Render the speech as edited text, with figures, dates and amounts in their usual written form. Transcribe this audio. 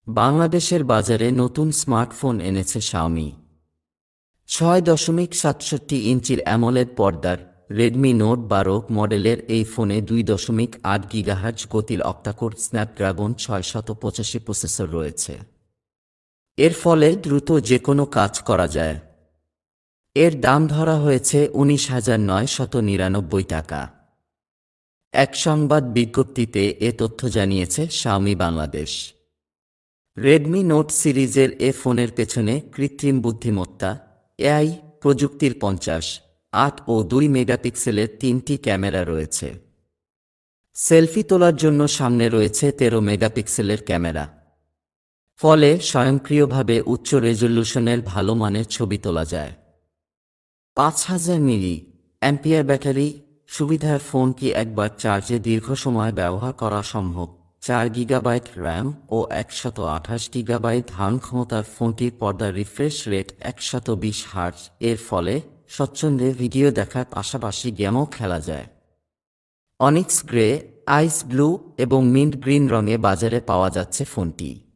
বাংলাদেশের বাজারে নতুন স্মার্টফোন এনেছে শাওমি। ৬.৬৭ ইঞ্চির অ্যামোলেড পর্দার রেডমি নোট ১২ মডেলের এই ফোনে ২.৮ গিগাহার্জ গতির অক্টাকোর স্ন্যাপড্রাগন ৬৮৫ প্রসেসর রয়েছে। এর ফলে দ্রুত যেকোনো কাজ করা যায়। এর দাম ধরা হয়েছে ১৯,৯৯৯ টাকা। এক সংবাদ বিজ্ঞপ্তিতে এ তথ্য জানিয়েছে শাওমি বাংলাদেশ। রেডমি নোট সিরিজের এ ফোনের পেছনে কৃত্রিম বুদ্ধিমত্তা এআই প্রযুক্তির ৫০, ৮ ও ২ মেগাপিক্সেলের ৩টি ক্যামেরা রয়েছে। সেলফি তোলার জন্য সামনে রয়েছে ১৩ মেগাপিক্সেলের ক্যামেরা, ফলে স্বয়ংক্রিয়ভাবে উচ্চ রেজলিউশনের ভালো মানের ছবি তোলা যায়। ৫,০০০ মিলি অ্যাম্পিয়ার ব্যাটারি সুবিধার ফোনটি একবার চার্জে দীর্ঘ সময় ব্যবহার করা সম্ভব। ৪ গিগাবাইট র্যাম ও ১২৮ গিগাবাইট ধারণ ক্ষমতার ফোনটির পর্দার রিফ্রেশ রেট ১২০ হার্টজ, এর ফলে স্বচ্ছন্দে ভিডিও দেখার পাশাপাশি গেমও খেলা যায়। অনিক্স গ্রে, আইস ব্লু এবং মিন্ট গ্রিন রঙে বাজারে পাওয়া যাচ্ছে ফোনটি।